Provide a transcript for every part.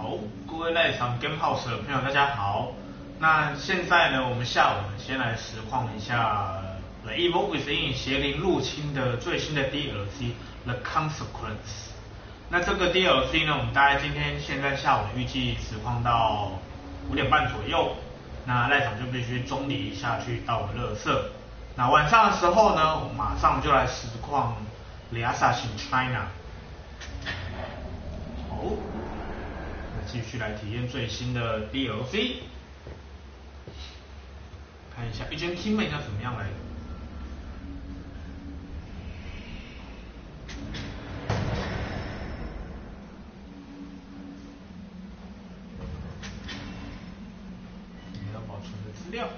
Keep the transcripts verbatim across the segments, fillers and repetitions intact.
好，各位赖场 Game House 的朋友，大家好。那现在呢，我们下午先来实况一下《The Evil Within》邪灵入侵的最新的 D L C The Consequence。那这个 D L C 呢，我们大概今天现在下午预计实况到五点半左右。那赖场就必须中离一下去倒个垃圾。那晚上的时候呢，我马上就来实况《The Assassin China》。好。继续来体验最新的 D L C， 看一下一间 teammate 要怎么样来。你要保存的资料。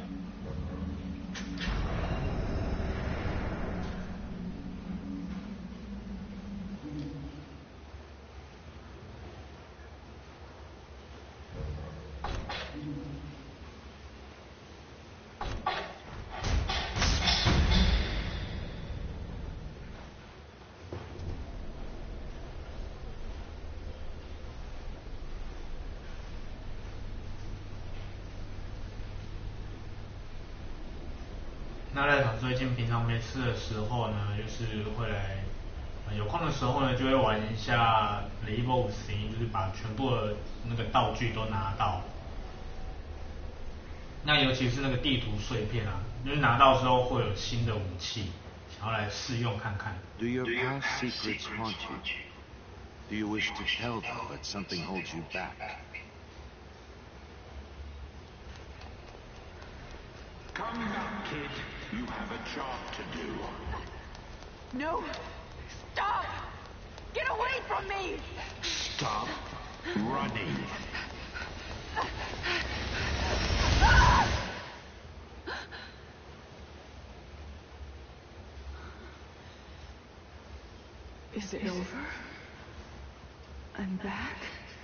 那赖场最近平常没事的时候呢，就是会来，呃、有空的时候呢，就会玩一下《The Evil Within》，就是把全部的那个道具都拿到。那尤其是那个地图碎片啊，就是拿到之后会有新的武器，想要来试用看看。 Do your past secrets haunt you? Do you wish to tell them, but something holds you back? Come back, kid. You have a job to do. No! Stop! Get away from me! Stop running. Is it over? I'm back?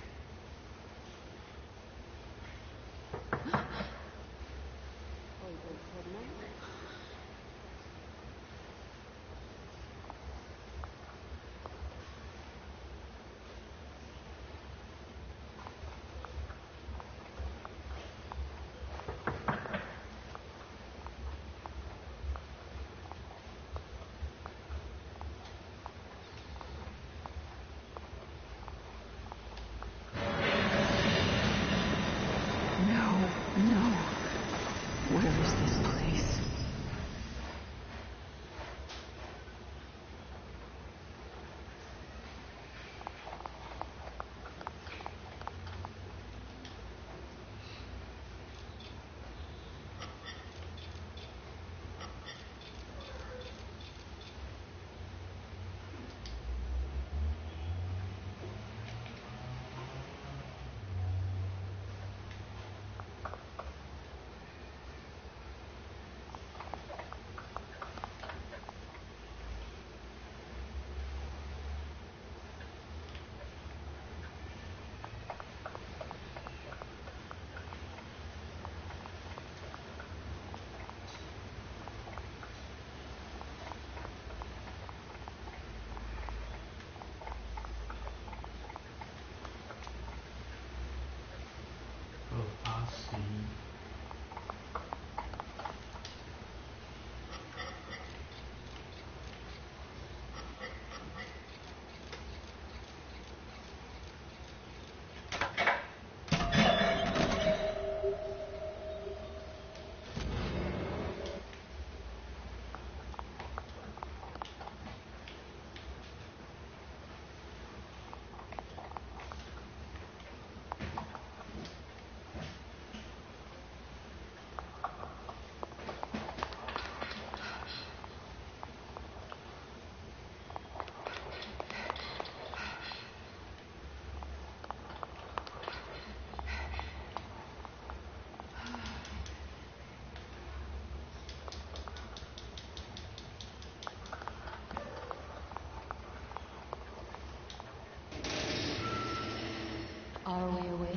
Are we awake?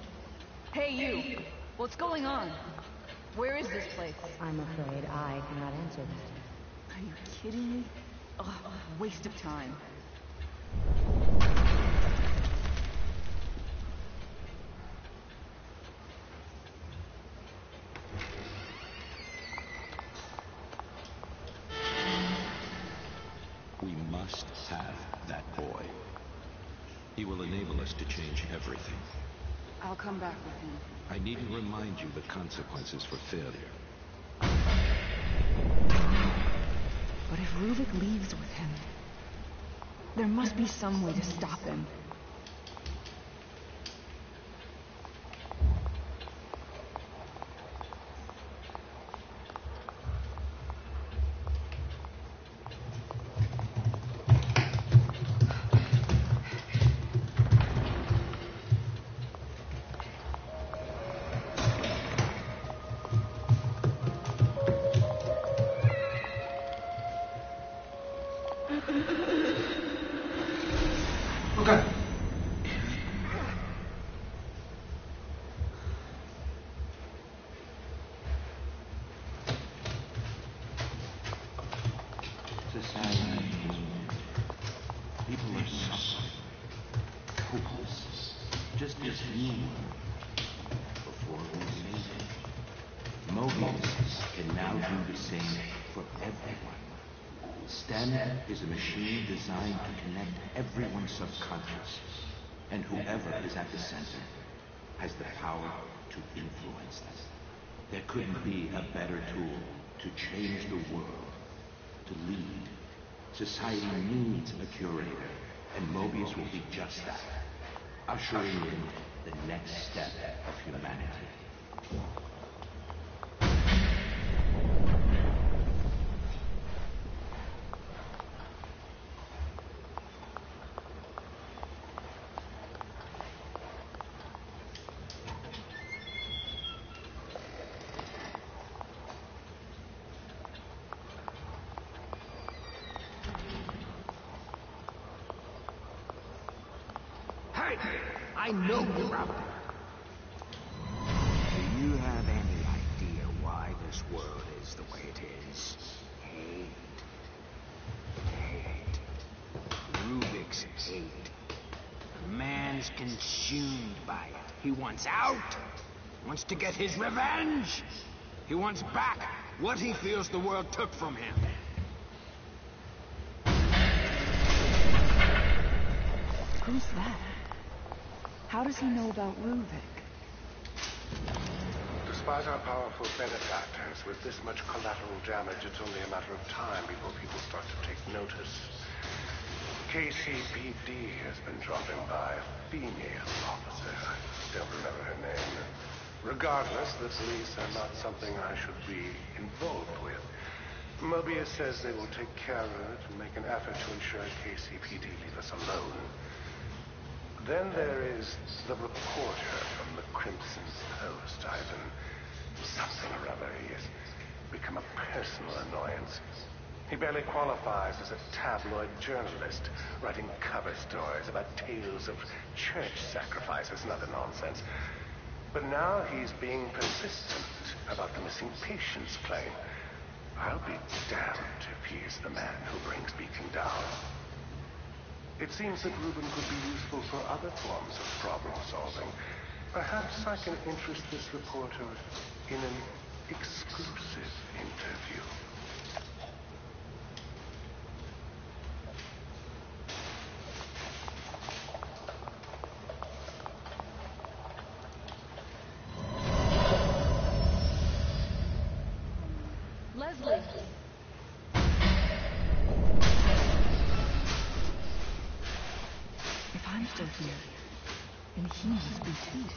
Hey, you! What's going on? Where is this place? I'm afraid I cannot answer that. Are you kidding me? Ugh, waste of time. must have that boy. He will enable us to change everything. I'll come back with him. I needn't remind you the consequences for failure. But if Ruvik leaves with him, there must be some way to stop him. Okay. Society, people are suffering, hopeless, just as you were before we saved it. Mobius can now do the same for everyone. STEM is a machine designed to connect everyone's subconscious, and whoever is at the center has the power to influence them. There couldn't be a better tool to change the world, to lead. Society needs a curator, and Mobius will be just that, ushering in the next step of humanity. I know you're out there. Do you have any idea why this world is the way it is? Hate. Hate. Ruvik's hate. Man's consumed by it. He wants out. Wants to get his revenge. He wants back what he feels the world took from him. Who's that? How does he know about Ruvik? Despite our powerful benefactors, with this much collateral damage, it's only a matter of time before people start to take notice. K C P D has been dropping by, a female officer. I don't remember her name. Regardless, the police are not something I should be involved with. Mobius says they will take care of it and make an effort to ensure K C P D leave us alone. Then there is the reporter from the Crimson Post, Ivan. Something or other. He has become a personal annoyance. He barely qualifies as a tabloid journalist, writing cover stories about tales of church sacrifices and other nonsense. But now he's being persistent about the missing patients claim. I'll be damned if he's the man who brings Beacon down. It seems that Reuben could be useful for other forms of problem solving. Perhaps I can interest this reporter in an exclusive interview. Leslie! If I'm still here, then he must be too.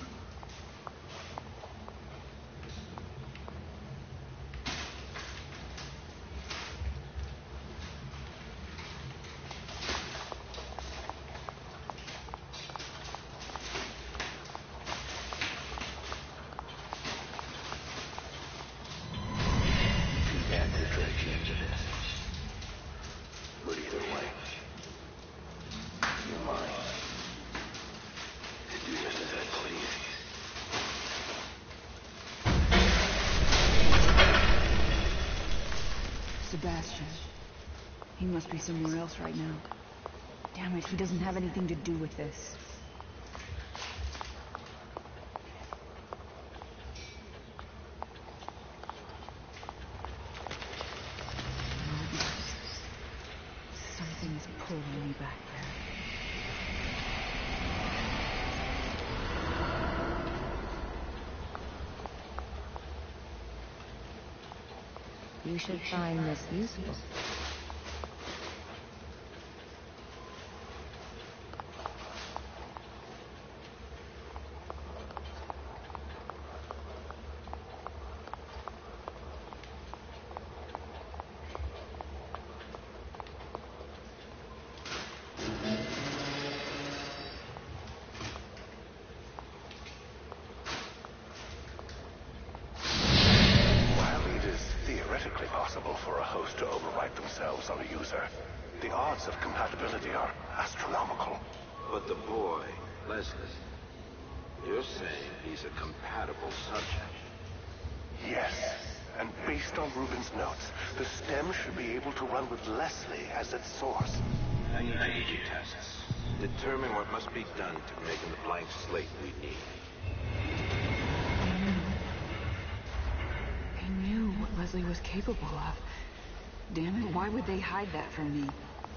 Sebastian. He must be somewhere else right now. Damn it, he doesn't have anything to do with this. Something is pulling You should find this useful. On a user, the odds of compatibility are astronomical. But the boy, Leslie, you're saying he's a compatible subject? Yes, and based on Rubin's notes, the stem should be able to run with Leslie as its source. Energy tests. Determine what must be done to make him the blank slate we need. He knew what Leslie was capable of. Damn it, why would they hide that from me?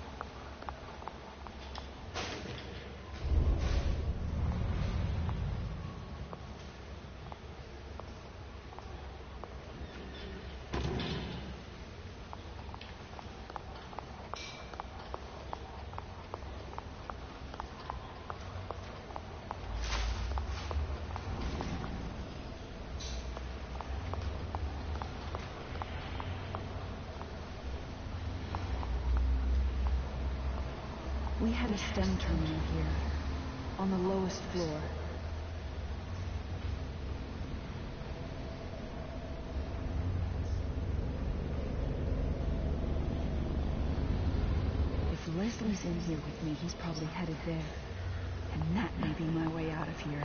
We had a stem terminal here, on the lowest floor. If Leslie's in here with me, he's probably headed there. And that may be my way out of here.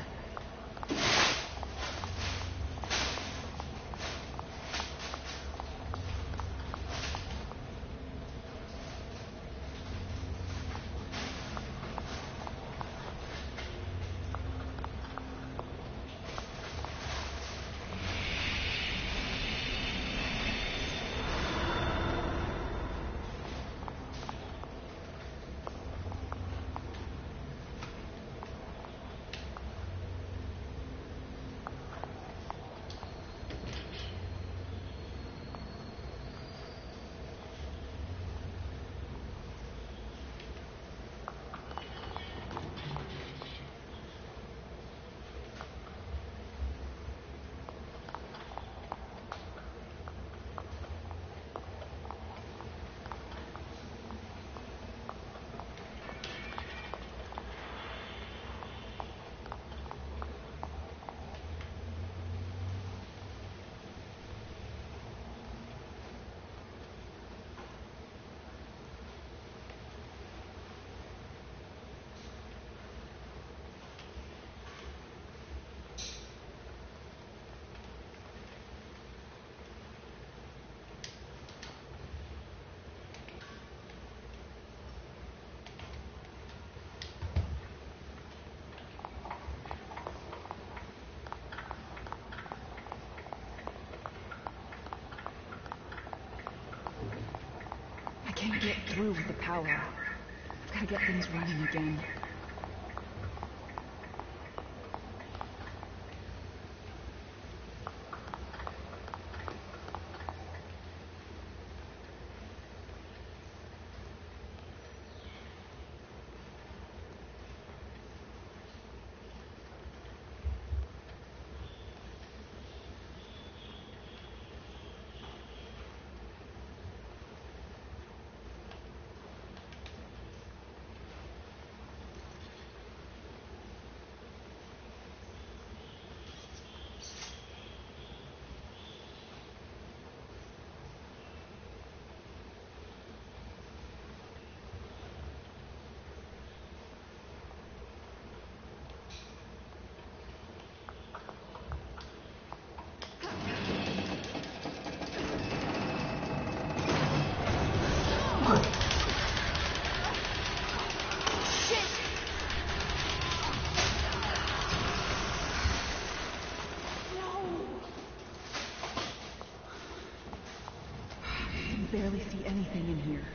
I can't get through with the power. I've got to get things running again. Barely see anything in here.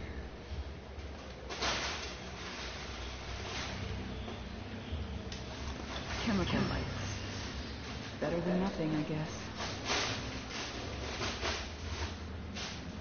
Chemical lights. Better than nothing, I guess.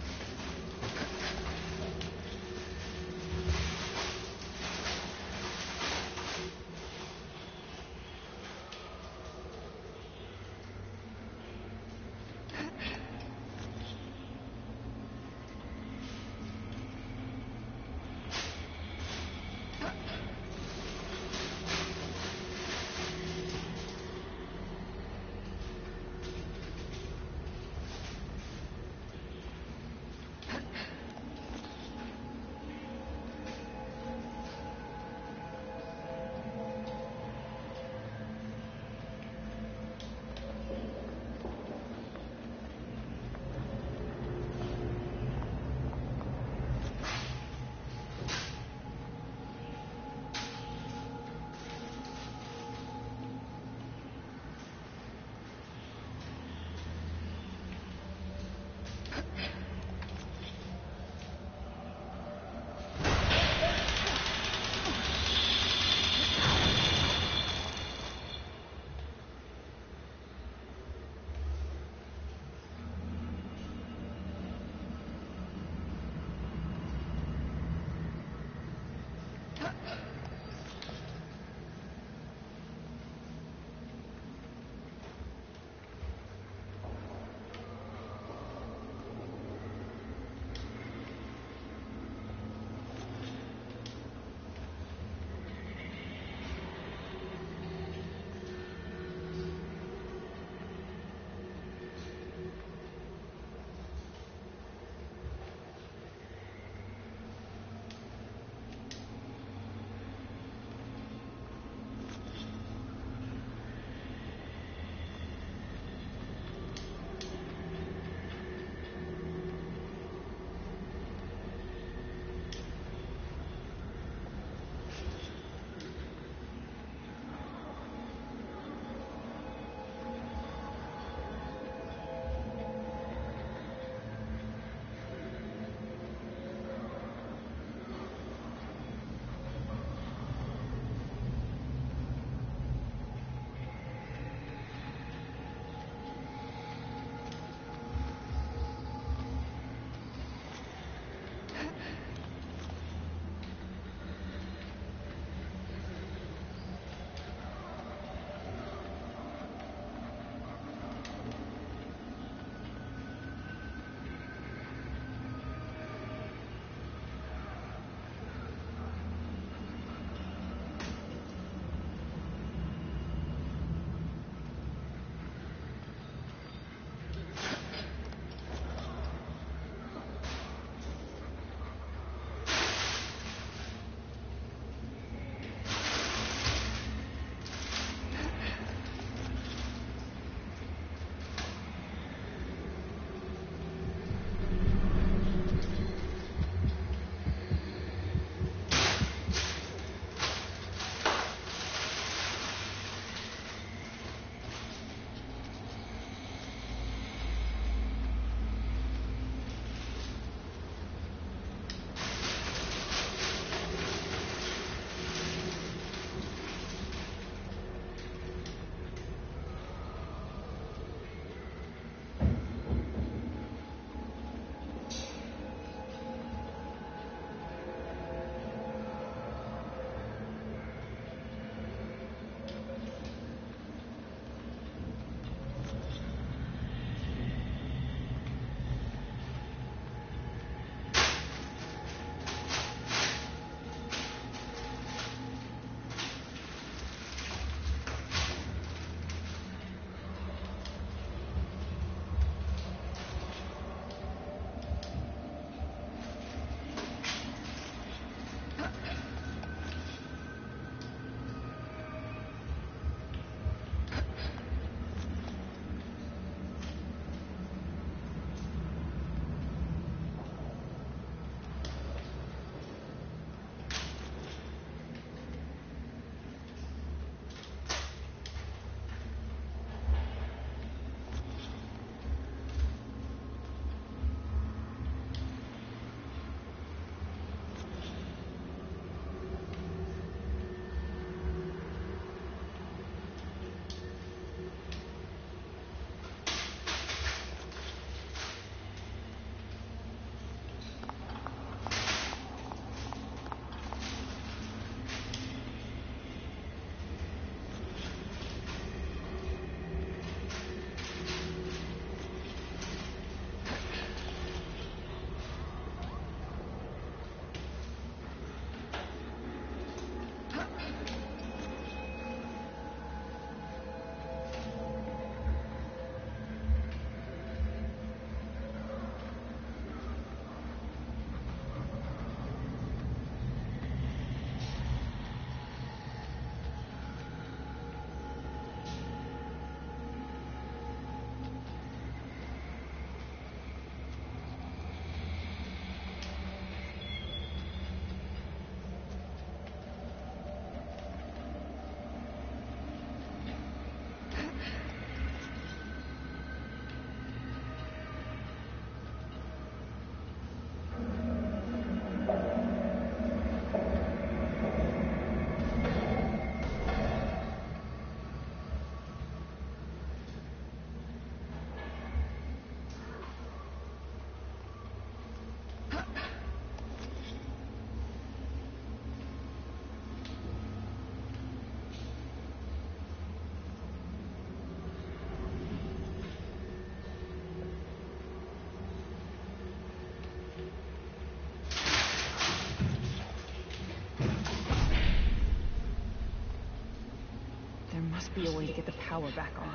There must be a way to get the power back on.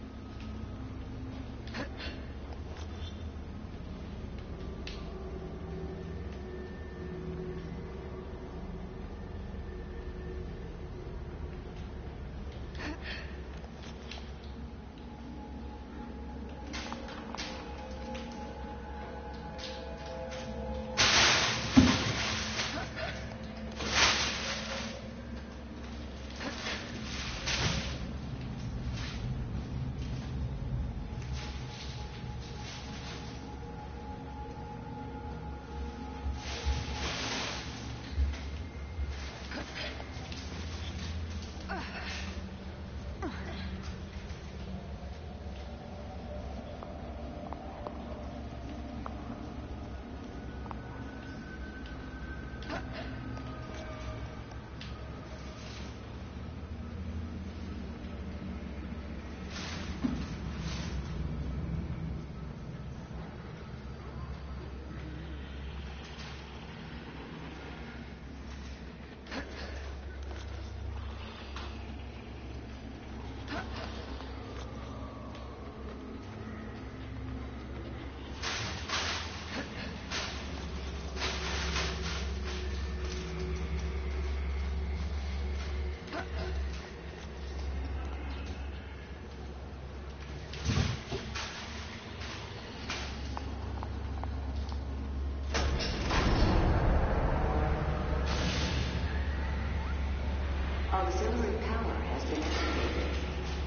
Auxiliary power has been activated.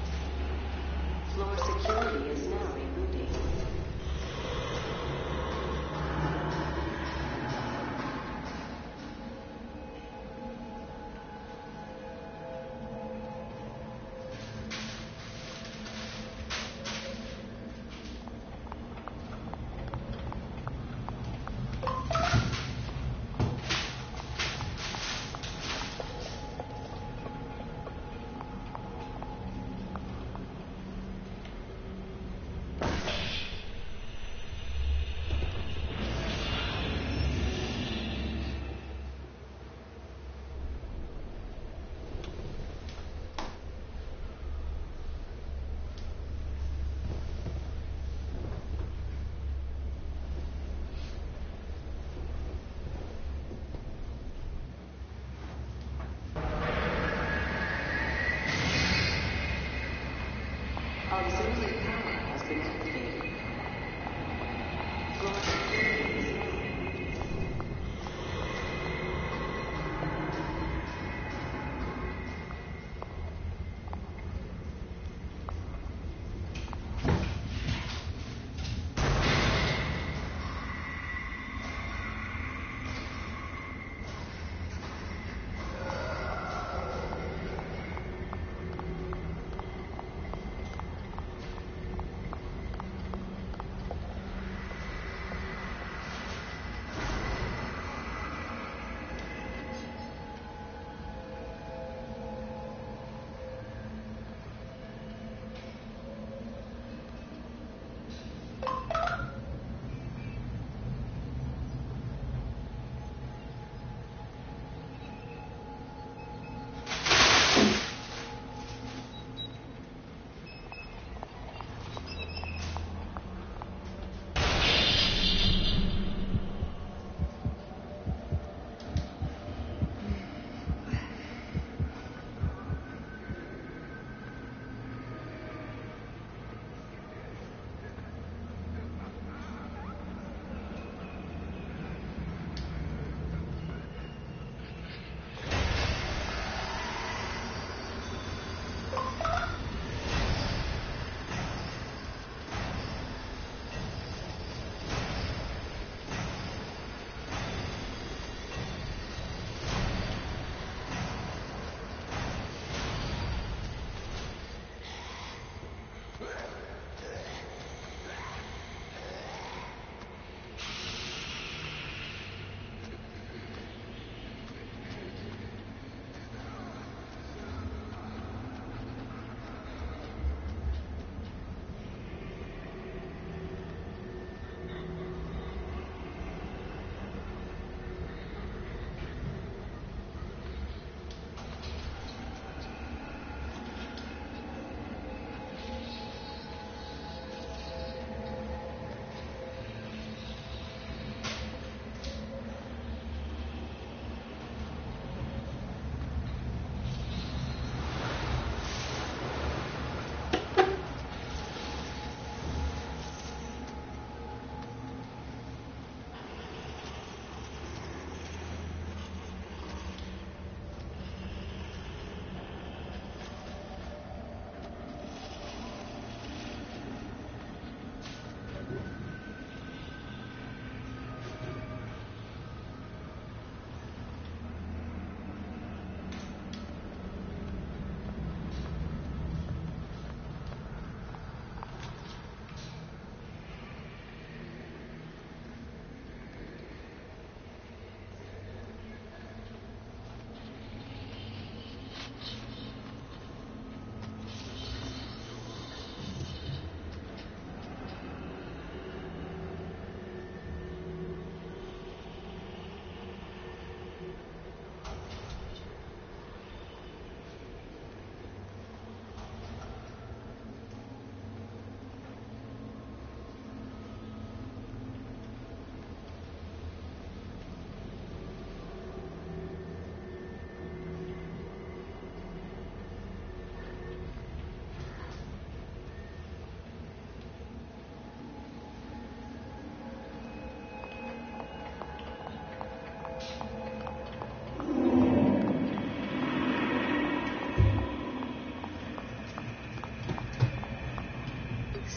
Floor security is now rebooting. Auxiliary power has been activated. Floor security is now rebooting.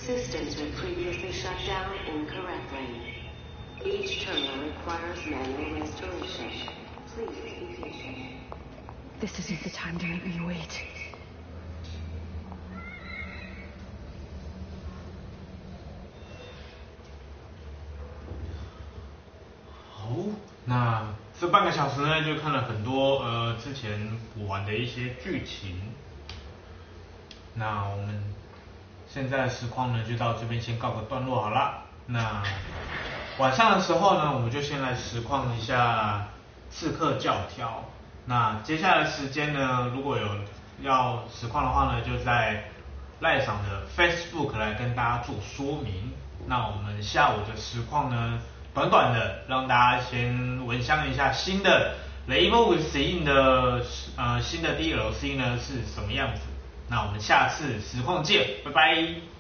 Systems were previously shut down incorrectly. Each terminal requires manual restoration. Please be patient. This isn't the time to make me wait. 好，那这半个小时呢，就看了很多呃之前补完的一些剧情。那我们现在的实况呢，就到这边先告个段落好了。那晚上的时候呢，我们就先来实况一下刺客教条。那接下来的时间呢，如果有要实况的话呢，就在赖上的 Facebook 来跟大家做说明。那我们下午的实况呢，短短的让大家先闻香一下新的《The Evil Within》的呃新的 D L C 呢是什么样子。那我们下次实况见，拜拜。